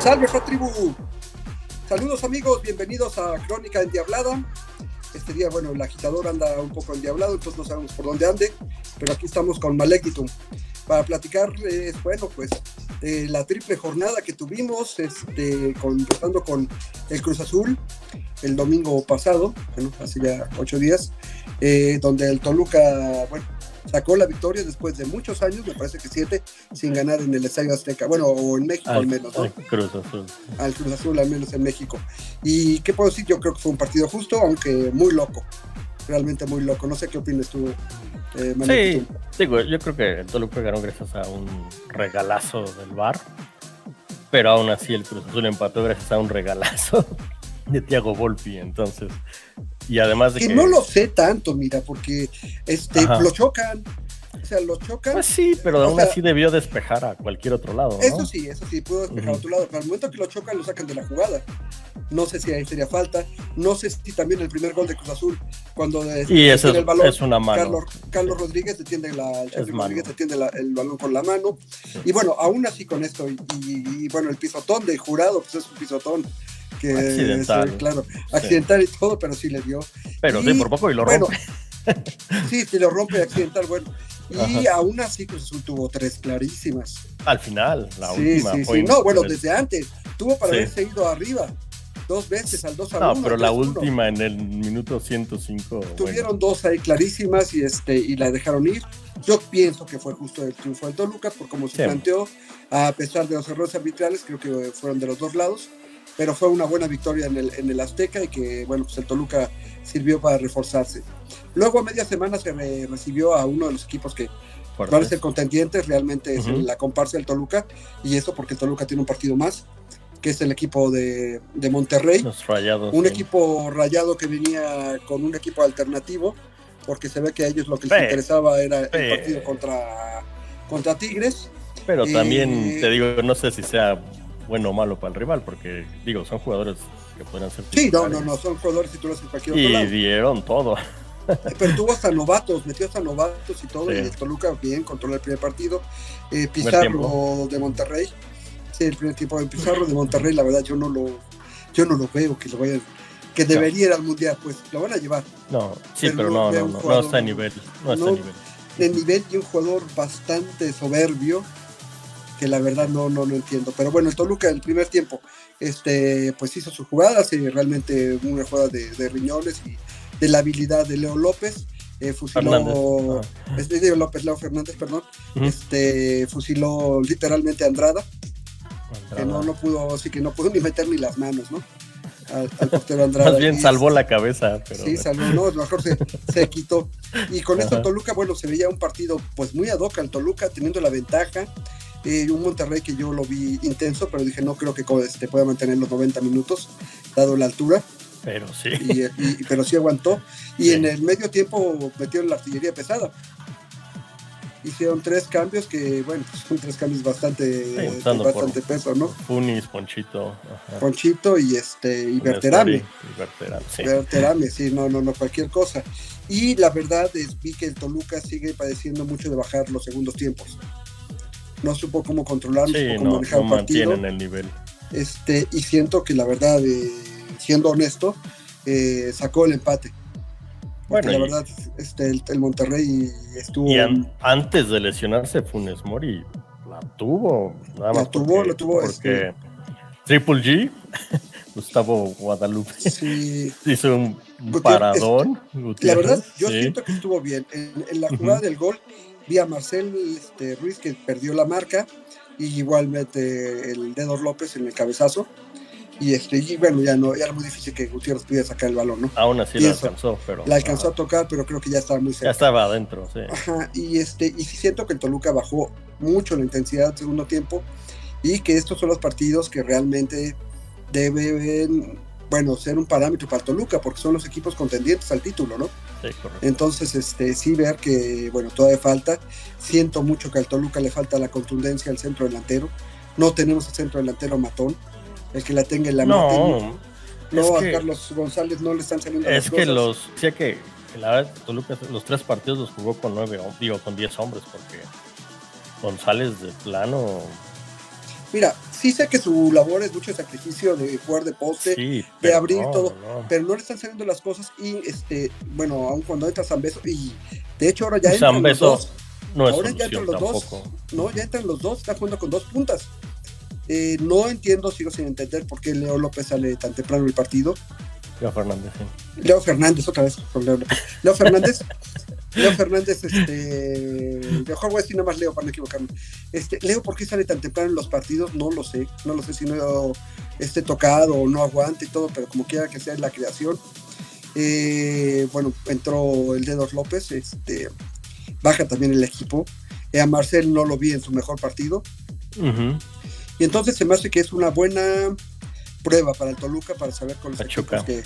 Salve Tribu, saludos amigos, bienvenidos a Crónica Endiablada. Este día, bueno, el agitador anda un poco endiablado, entonces no sabemos por dónde ande, pero aquí estamos con Malectitum para platicar, bueno, pues la triple jornada que tuvimos, empezando con el Cruz Azul el domingo pasado, bueno, hace ya 8 días, donde el Toluca, bueno, sacó la victoria después de muchos años, me parece que 7, sin ganar en el Estadio Azteca, bueno, o en México al menos, ¿no? Al Cruz Azul. Al Cruz Azul, al menos en México. ¿Y qué puedo decir? Yo creo que fue un partido justo, aunque muy loco, realmente muy loco. No sé qué opinas tú, Sí, digo, yo creo que el Toluca ganó gracias a un regalazo del VAR, pero aún así el Cruz Azul empató gracias a un regalazo de Thiago Volpi, entonces... Y además de que no lo sé tanto, mira, porque lo chocan. O sea, lo chocan. Pues sí, pero aún así debió despejar a cualquier otro lado, ¿no? Eso sí, pudo despejar a otro lado. Pero al momento que lo chocan, lo sacan de la jugada. No sé si ahí sería falta. No sé si también el primer gol de Cruz Azul, cuando y eso el balón, es una mano. Carlos Rodríguez detiene el balón con la mano. Sí. Y bueno, aún así con esto, y bueno, el pisotón del jurado, pues es un pisotón. Que accidental. Claro, accidental y todo, pero sí le dio. Pero sí, por poco y lo rompe. Sí, lo rompe accidental, bueno. Y aún así Cruz Azul tuvo 3 clarísimas. Al final, la última. Sí. No, bueno, desde antes. Tuvo para haberse ido arriba 2 veces al 2-1. No, pero la última en el minuto 105. Tuvieron 2 ahí clarísimas y la dejaron ir. Yo pienso que fue justo el triunfo del Toluca, por cómo se planteó, a pesar de los errores arbitrales, creo que fueron de los dos lados. Pero fue una buena victoria en el Azteca y que, bueno, pues el Toluca sirvió para reforzarse. Luego a media semana se recibió a uno de los equipos que van a ser contendientes, realmente es la comparsa del Toluca, y eso porque el Toluca tiene un partido más, que es el equipo de Monterrey. Los Rayados. Un equipo rayado que venía con un equipo alternativo, porque se ve que a ellos lo que les interesaba era el partido contra Tigres. Pero también, te digo, no sé si sea bueno o malo para el rival, porque digo, son jugadores que pueden ser titulares. Sí, no, son jugadores titulares en cualquier otro lado. Y dieron todo. Pero tuvo hasta novatos, metió hasta novatos y todo, y el Toluca bien, controló el primer partido. Pizarro de Monterrey, sí, el primer tiempo de Pizarro de Monterrey, la verdad yo no lo veo que lo vayan, que debería ir al Mundial, pues lo van a llevar. No, sí, pero no está a nivel, no está a nivel. De nivel, y un jugador bastante soberbio, que la verdad no entiendo. Pero bueno, el Toluca el primer tiempo pues hizo sus jugadas, realmente una jugada de riñones y de la habilidad de Leo López, fusiló Leo Fernández, perdón, fusiló literalmente a Andrada, que no pudo, así que no pudo ni meter ni las manos, ¿no? Al portero Andrada. Más bien salvó la cabeza, pero... Sí, salvó, no, mejor se quitó. Y con esto Toluca, bueno, se veía un partido pues muy ad hoc al Toluca, teniendo la ventaja. Un Monterrey que yo lo vi intenso, pero dije no creo que pueda mantener los 90 minutos, dado la altura. Pero sí. Pero sí aguantó. Y en el medio tiempo metieron la artillería pesada. Hicieron 3 cambios que, bueno, son 3 cambios bastante peso, ¿no? Funes, Ponchito. Ponchito y Berterame. Berterame, sí, no, cualquier cosa. Y la verdad vi que el Toluca sigue padeciendo mucho de bajar los segundos tiempos. No supo cómo controlar, cómo manejar un partido. Mantienen el nivel. Y siento que la verdad, siendo honesto, sacó el empate. Porque la verdad, el Monterrey estuvo... Y antes de lesionarse, Funes Mori la tuvo. Nada más la tuvo. Porque Triple G, Gustavo Guadalupe, hizo un paradón. La verdad, yo siento que estuvo bien. En la jugada del gol, vi a Marcel Ruiz que perdió la marca y igual mete el dedo López en el cabezazo y bueno, ya era muy difícil que Gutiérrez pudiera sacar el balón, ¿no? Aún así la alcanzó, pero... La alcanzó a tocar, pero creo que ya estaba muy cerca. Ya estaba adentro, sí. Ajá, y sí siento que el Toluca bajó mucho la intensidad del segundo tiempo y que estos son los partidos que realmente deben, bueno, ser un parámetro para el Toluca, porque son los equipos contendientes al título, ¿no? Sí, correcto. Entonces, sí ver que, bueno, todavía falta. Siento mucho que al Toluca le falta la contundencia al centro delantero. No tenemos el centro delantero matón, el que la tenga en la mano. No, a Carlos González no le están saliendo las cosas. Que la verdad, Toluca los 3 partidos los jugó con 10 hombres, porque González de plano... Mira, sí sé que su labor es mucho sacrificio de jugar de poste, Sí, de abrir no, todo, no. pero no le están saliendo las cosas y bueno, aun cuando entra Zambeso, y de hecho ahora ya Un entran los Zambeso dos, no es ahora ya entran solución los tampoco. dos, no, ya entran los dos, está jugando con 2 puntas. No entiendo, sigo sin entender por qué Leo López sale tan temprano el partido. Leo Fernández, sí. Leo Fernández, otra vez con Leo López. Leo Fernández, mejor voy a decir nada más Leo para no equivocarme. Leo, ¿por qué sale tan temprano en los partidos? No lo sé si no esté tocado o no aguante y todo, pero como quiera que sea la creación. Bueno, entró el Dedos López, baja también el equipo. A Marcel no lo vi en su mejor partido. Uh-huh. Y entonces se me hace que es una buena prueba para el Toluca para saber con los Pachuca. equipos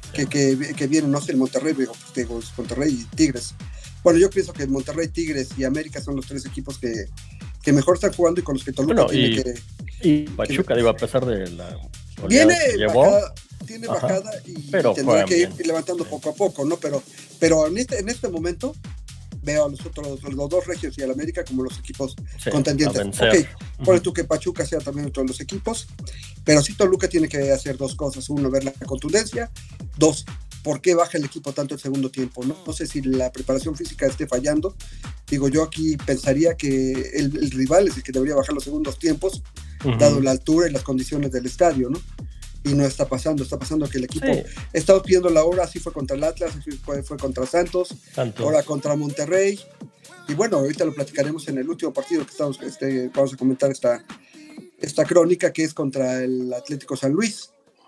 que vienen, no sé, el Monterrey, Monterrey y Tigres. Bueno, yo pienso que Monterrey, Tigres y América son los 3 equipos que mejor están jugando y con los que Toluca tiene que... Y Pachuca, digo, a pesar de la viene que llevó, tiene bajada y pero tendrá que ir bien. levantando poco a poco, ¿no? Pero en este momento veo a los 2 regios y al América como los equipos contendientes. Ok, pone tú que Pachuca sea también otro de los equipos, pero sí Toluca tiene que hacer 2 cosas. 1, ver la contundencia. 2, ¿por qué baja el equipo tanto el segundo tiempo? No sé si la preparación física esté fallando. Digo, yo aquí pensaría que el rival es el que debería bajar los segundos tiempos, dado la altura y las condiciones del estadio, ¿no? Y no está pasando que el equipo está pidiendo la hora, así fue contra el Atlas, así fue contra Santos, ahora contra Monterrey, y bueno, ahorita lo platicaremos en el último partido que vamos a comentar esta crónica, que es contra el Atlético San Luis,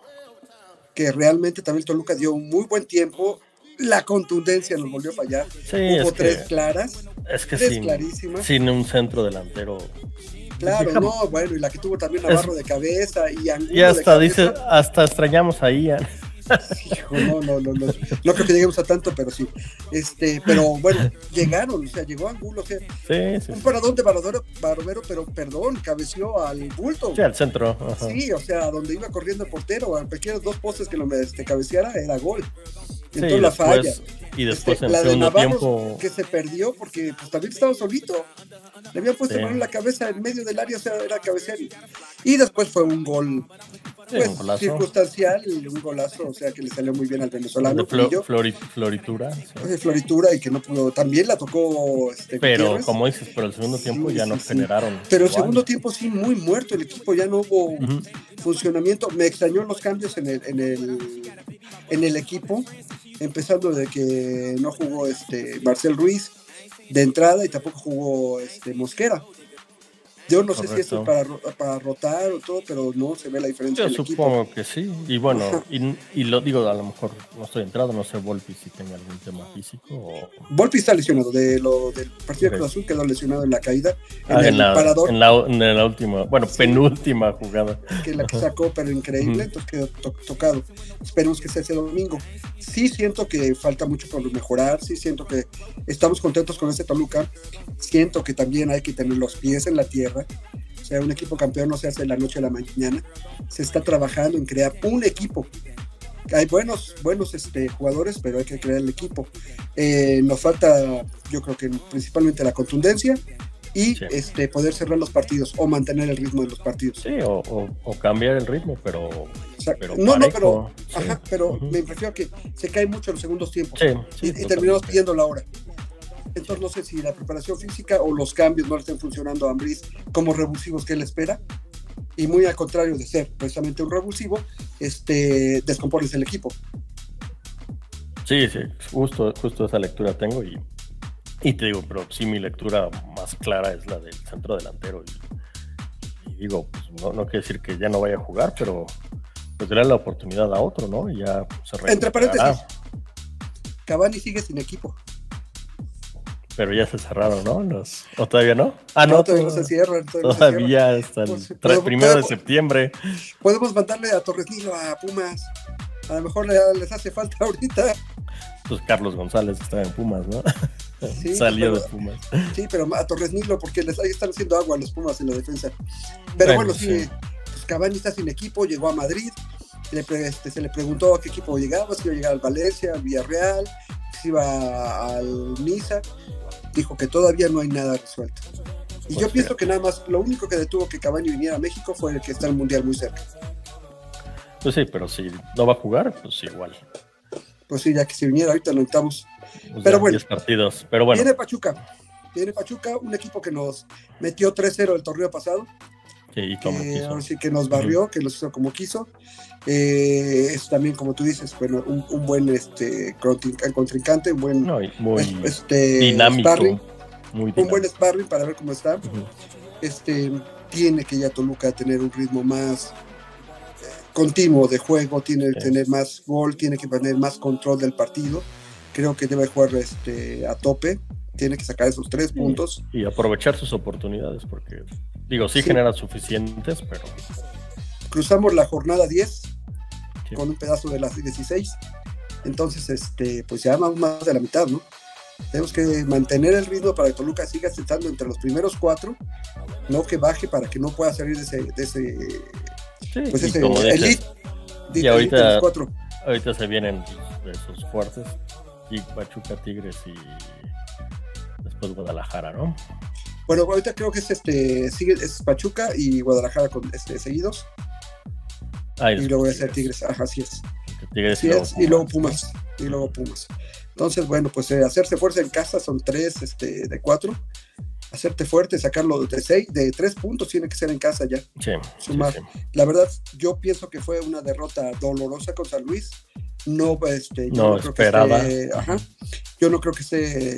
que realmente también Toluca dio un muy buen tiempo, la contundencia nos volvió a fallar, hubo 3 claras, es que 3 clarísimas. Sin un centro delantero. Claro, no, bueno, y la que tuvo también Navarro de cabeza y Angulo. Y hasta dice, hasta extrañamos a Ian. Hijo, no creo que lleguemos a tanto, pero sí. Pero bueno, llegaron, o sea, llegó Angulo, o sea, un paradón de Barovero, pero perdón, cabeció al bulto. Sí, al centro. Ajá. Sí, o sea, donde iba corriendo el portero, a cualquiera 2 postes que lo cabeceara, era gol. Entonces la falla. Y después en la el de segundo Navarro, tiempo que se perdió porque pues también estaba solito. Le habían puesto mano en la cabeza en medio del área, o sea, era cabecear. Y después fue un gol pues, circunstancial, un golazo, o sea, que le salió muy bien al venezolano. Floritura. Sí. Floritura, y que no pudo, también la tocó pero Gutiérrez. Como dices, pero el segundo tiempo ya nos generaron. Pero el segundo tiempo sí, muy muerto el equipo, ya no hubo funcionamiento. Me extrañó los cambios en el equipo, empezando de que no jugó Marcel Ruiz de entrada y tampoco jugó Mosquera. Yo no sé si esto es para rotar o todo, pero no se ve la diferencia. Yo supongo que sí. Y bueno, y lo digo, a lo mejor no estoy entrado, no sé Volpi si tenga algún tema físico. Volpi está lesionado, del partido de Cruz Azul quedó lesionado en la caída. En la última, penúltima jugada. Que la que sacó, pero increíble, entonces quedó tocado. Esperemos que sea ese domingo. Sí siento que falta mucho por mejorar, sí siento que estamos contentos con este Toluca, siento que también hay que tener los pies en la tierra. O sea, un equipo campeón no se hace de la noche a la mañana. Se está trabajando en crear un equipo. Hay buenos jugadores, pero hay que crear el equipo. Nos falta, yo creo que principalmente la contundencia y poder cerrar los partidos o mantener el ritmo de los partidos. Sí, o cambiar el ritmo, pero me refiero a que se cae mucho en los segundos tiempos y terminamos pidiendo la hora. Entonces no sé si la preparación física o los cambios no le estén funcionando a Ambriz como revulsivos que él espera, y muy al contrario de ser precisamente un revulsivo, descompones el equipo. Sí, justo esa lectura tengo y te digo, pero sí mi lectura más clara es la del centro delantero y digo, pues no quiere decir que ya no vaya a jugar, pero pues darle la oportunidad a otro, ¿no? Y ya se recuperará. Entre paréntesis, Cavani sigue sin equipo. Pero ya se cerraron, ¿no? ¿O todavía no? No, todavía no se cierran. Todavía hasta el 1 de septiembre. Podemos mandarle a Torres Nilo a Pumas. A lo mejor les hace falta ahorita. Pues Carlos González está en Pumas, ¿no? Sí, salió de Pumas. Sí, pero a Torres Nilo, porque ahí están haciendo agua a los Pumas en la defensa. Pero bueno, sí. Pues Cavani está sin equipo, llegó a Madrid. Se le preguntó a qué equipo llegaba, si iba a llegar al Valencia, al Villarreal, si iba al Niza. Dijo que todavía no hay nada resuelto. Y yo pienso que nada más, lo único que detuvo que Cavani viniera a México fue el que está el Mundial muy cerca. Pues sí, pero si no va a jugar, pues igual. Pues sí, ya que si viniera ahorita lo necesitamos. Pues pero ya, bueno, 10 partidos. Pero bueno. Viene Pachuca, un equipo que nos metió 3-0 el torneo pasado. Sí, y como quiso. Ahora sí que nos barrió, que los hizo como quiso. Es también, como tú dices, bueno, un buen contrincante, un buen muy dinámico. Sparring, muy dinámico. un buen sparring para ver cómo está. Tiene que ya Toluca tener un ritmo más continuo de juego, tiene que tener más gol, tiene que tener más control del partido. Creo que debe jugar a tope, tiene que sacar esos 3 puntos. Y aprovechar sus oportunidades, porque, digo, sí generan suficientes, pero... Cruzamos la jornada 10 con un pedazo de las 16, entonces, pues ya más de la mitad, ¿no? Tenemos que mantener el ritmo para que Toluca siga estando entre los primeros 4, no que baje para que no pueda salir de ese pues ese elite. Y ahorita se vienen de esos fuertes, y Pachuca, Tigres y después Guadalajara, ¿no? Bueno, ahorita creo que es Pachuca y Guadalajara con seguidos. Y luego voy a hacer Tigres, así es. Tigres y luego Pumas. Entonces, bueno, pues hacerse fuerza en casa son 3 de 4. Hacerte fuerte, sacarlo de 3 puntos tiene que ser en casa ya. Sumar. Sí. La verdad, yo pienso que fue una derrota dolorosa contra Luis. No, no esperaba. Yo no creo que esté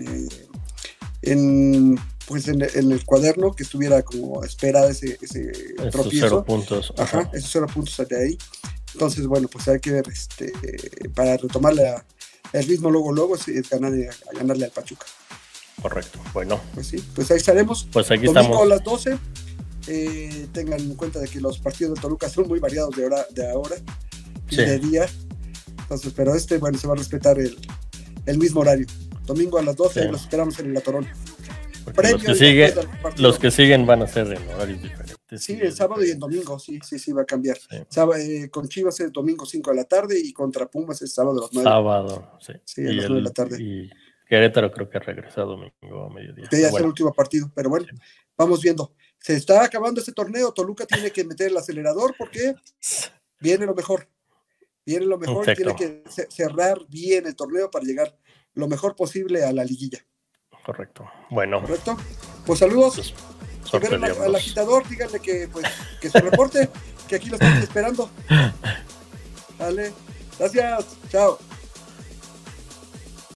en el cuaderno que estuviera como esperada ese tropiezo. 0 puntos. Esos 0 puntos de ahí. Entonces, bueno, pues hay que ver para retomar el ritmo luego es ganarle al Pachuca. Correcto, bueno. Pues sí, pues ahí estaremos. Pues aquí domingo estamos. A las 12. Tengan en cuenta de que los partidos de Toluca son muy variados de hora y de día. Entonces, pero bueno, se va a respetar el mismo horario. Domingo a las 12 los esperamos en el Atorón. Los que siguen van a ser en horarios diferentes. Sí, el sábado y el domingo, sí, va a cambiar. Con Chivas es domingo 5 de la tarde y contra Pumas es sábado a las 9. Sábado, sí. Sí, a las 9 de la tarde. Y Querétaro creo que regresa domingo a mediodía. Que ya es el último partido, pero bueno, vamos viendo. Se está acabando este torneo, Toluca tiene que meter el acelerador porque viene lo mejor. Tiene que cerrar bien el torneo para llegar lo mejor posible a la liguilla. Correcto. Bueno. Correcto. Pues saludos. Si ven al agitador, díganle que se reporte, que aquí lo estamos esperando. Vale. Gracias. Chao.